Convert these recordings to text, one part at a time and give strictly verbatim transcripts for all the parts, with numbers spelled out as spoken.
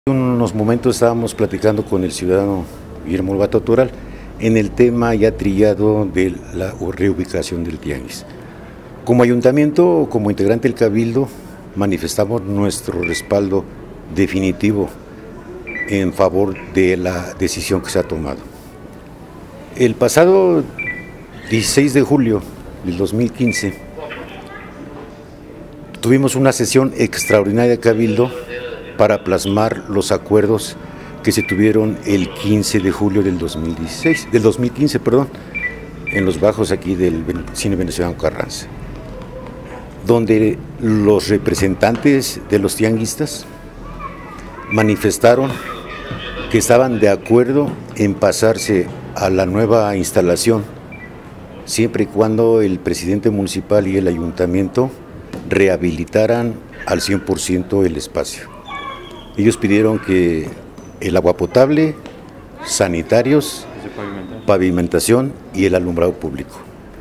Unos momentos estábamos platicando con el ciudadano Guillermo Lobato Toral en el tema ya trillado de la reubicación del tianguis. Como ayuntamiento, como integrante del Cabildo, manifestamos nuestro respaldo definitivo en favor de la decisión que se ha tomado. El pasado dieciséis de julio del dos mil quince tuvimos una sesión extraordinaria de Cabildo para plasmar los acuerdos que se tuvieron el quince de julio del dos mil dieciséis, del dos mil quince, perdón, en los bajos aquí del Cine Venezolano Carranza, donde los representantes de los tianguistas manifestaron que estaban de acuerdo en pasarse a la nueva instalación, siempre y cuando el presidente municipal y el ayuntamiento rehabilitaran al cien por ciento el espacio. Ellos pidieron que el agua potable, sanitarios, pavimentación y el alumbrado público.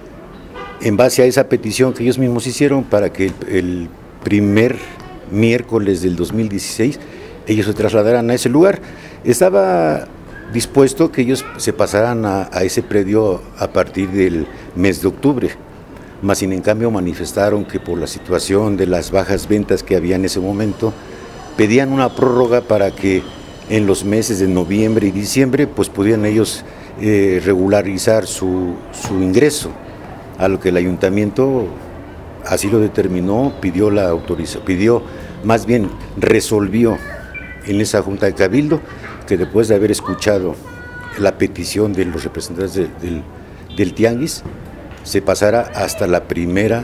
En base a esa petición que ellos mismos hicieron para que el primer miércoles del dos mil dieciséis ellos se trasladaran a ese lugar, estaba dispuesto que ellos se pasaran a, a ese predio a partir del mes de octubre, mas sin en cambio manifestaron que por la situación de las bajas ventas que había en ese momento, pedían una prórroga para que en los meses de noviembre y diciembre pues pudieran ellos eh, regularizar su, su ingreso, a lo que el ayuntamiento así lo determinó, pidió la autorización, pidió, más bien resolvió en esa junta de Cabildo que después de haber escuchado la petición de los representantes de, del, del tianguis, se pasara hasta la primera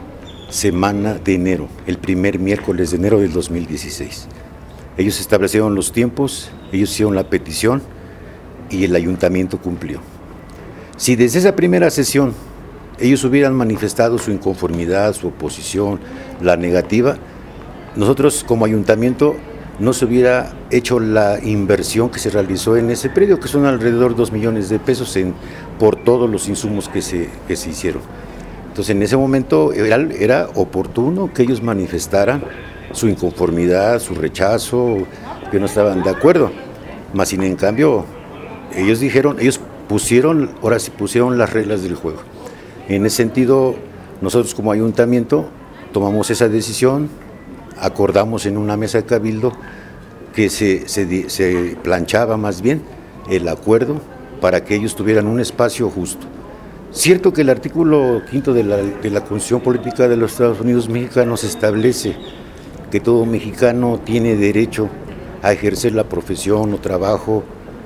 semana de enero, el primer miércoles de enero del dos mil dieciséis. Ellos establecieron los tiempos, ellos hicieron la petición y el ayuntamiento cumplió. Si desde esa primera sesión ellos hubieran manifestado su inconformidad, su oposición, la negativa, nosotros como ayuntamiento no se hubiera hecho la inversión que se realizó en ese predio, que son alrededor de dos millones de pesos en, por todos los insumos que se, que se hicieron. Entonces en ese momento era, era oportuno que ellos manifestaran su inconformidad, su rechazo, que no estaban de acuerdo, mas sin en cambio ellos dijeron, ellos pusieron, ahora sí pusieron las reglas del juego. En ese sentido nosotros como ayuntamiento tomamos esa decisión, acordamos en una mesa de Cabildo que se, se, se planchaba más bien el acuerdo para que ellos tuvieran un espacio justo. Cierto que el artículo quinto de la, de la Constitución Política de los Estados Unidos Mexicanos establece que todo mexicano tiene derecho a ejercer la profesión o trabajo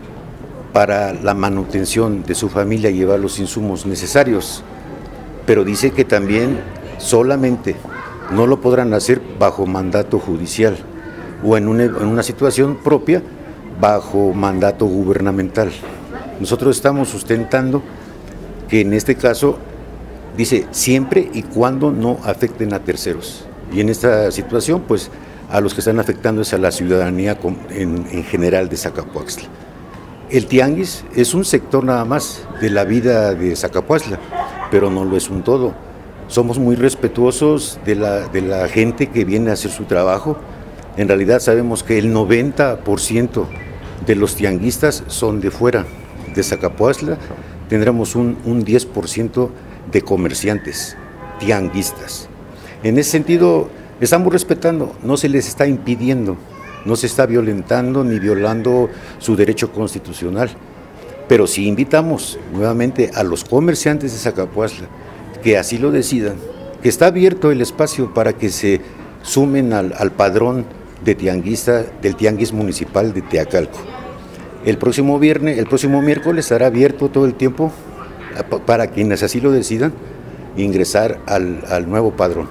para la manutención de su familia y llevar los insumos necesarios, pero dice que también solamente no lo podrán hacer bajo mandato judicial o en una, en una situación propia bajo mandato gubernamental. Nosotros estamos sustentando que en este caso dice siempre y cuando no afecten a terceros. Y en esta situación, pues a los que están afectando es a la ciudadanía en, en general de Zacapuaxtla. El tianguis es un sector nada más de la vida de Zacapuaxtla, pero no lo es un todo. Somos muy respetuosos de la, de la gente que viene a hacer su trabajo. En realidad sabemos que el noventa por ciento de los tianguistas son de fuera de Zacapuaxtla. Tendremos un, un diez por ciento de comerciantes tianguistas. En ese sentido, estamos respetando, no se les está impidiendo, no se está violentando ni violando su derecho constitucional, pero sí invitamos nuevamente a los comerciantes de Zacapuaxtla que así lo decidan, que está abierto el espacio para que se sumen al, al padrón de tianguista del Tianguis Municipal de Teacalco. El próximo viernes, el próximo miércoles estará abierto todo el tiempo para quienes así lo decidan ingresar al, al nuevo padrón.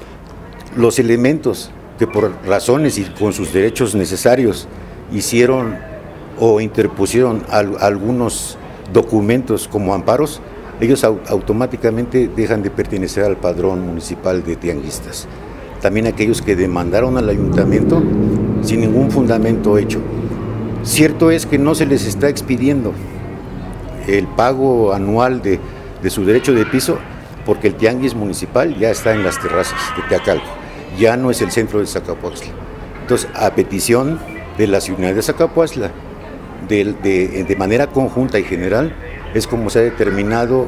Los elementos que por razones y con sus derechos necesarios hicieron o interpusieron al, algunos documentos como amparos, ellos au, automáticamente dejan de pertenecer al padrón municipal de tianguistas. También aquellos que demandaron al ayuntamiento sin ningún fundamento hecho. Cierto es que no se les está expidiendo el pago anual de, de su derecho de piso porque el tianguis municipal ya está en las terrazas de Teacalco, ya no es el centro de Zacapuaxtla. Entonces, a petición de la ciudad de Zacapuazla, de, de, de manera conjunta y general, es como se ha determinado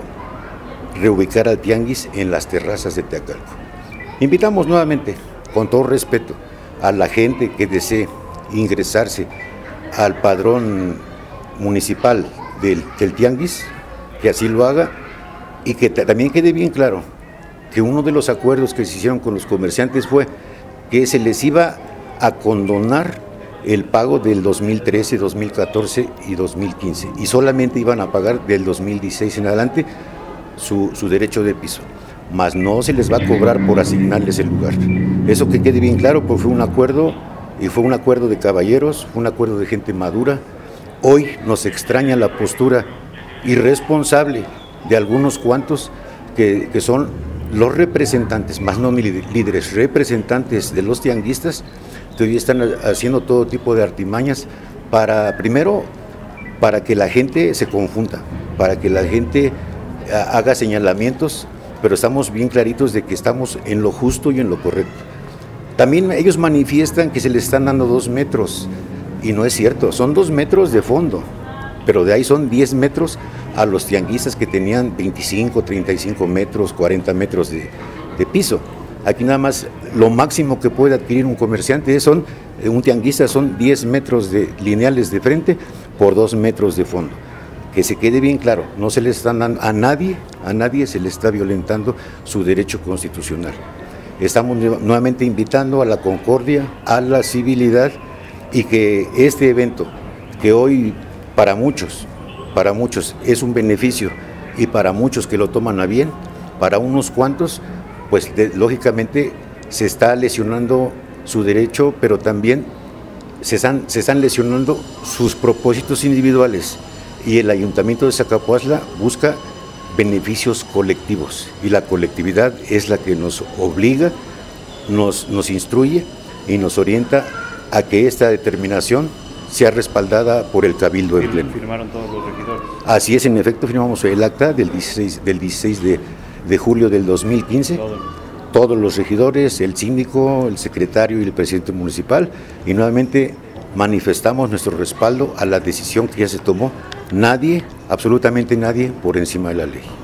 reubicar al tianguis en las terrazas de Teacalco. Invitamos nuevamente, con todo respeto, a la gente que desee ingresarse al padrón municipal del, del tianguis, que así lo haga, y que también quede bien claro que uno de los acuerdos que se hicieron con los comerciantes fue que se les iba a condonar el pago del dos mil trece, dos mil catorce y dos mil quince, y solamente iban a pagar del dos mil dieciséis en adelante su, su derecho de piso, mas no se les va a cobrar por asignarles el lugar. Eso que quede bien claro, porque fue un acuerdo, y fue un acuerdo de caballeros, fue un acuerdo de gente madura. Hoy nos extraña la postura irresponsable de algunos cuantos que, que son los representantes, más no líderes, representantes de los tianguistas, que hoy están haciendo todo tipo de artimañas para, primero, para que la gente se confunda, para que la gente haga señalamientos, pero estamos bien claritos de que estamos en lo justo y en lo correcto. También ellos manifiestan que se les están dando dos metros, y no es cierto, son dos metros de fondo, pero de ahí son diez metros a los tianguistas que tenían veinticinco, treinta y cinco metros, cuarenta metros de, de piso. Aquí nada más lo máximo que puede adquirir un comerciante son, un tianguista son diez metros de, lineales de frente por dos metros de fondo. Que se quede bien claro, no se le están dando a nadie, a nadie se le está violentando su derecho constitucional. Estamos nuevamente invitando a la concordia, a la civilidad, y que este evento, que hoy para muchos, para muchos es un beneficio, y para muchos que lo toman a bien, para unos cuantos, pues de, lógicamente se está lesionando su derecho, pero también se están, se están lesionando sus propósitos individuales, y el Ayuntamiento de Zacapuazla busca beneficios colectivos, y la colectividad es la que nos obliga, nos, nos instruye y nos orienta a que esta determinación sea respaldada por el Cabildo en pleno. ¿Firmaron todos los regidores? Así es, en efecto, firmamos el acta del dieciséis, del dieciséis de, de julio del dos mil quince. Todo. Todos los regidores, el síndico, el secretario y el presidente municipal, y nuevamente manifestamos nuestro respaldo a la decisión que ya se tomó. Nadie, absolutamente nadie, por encima de la ley.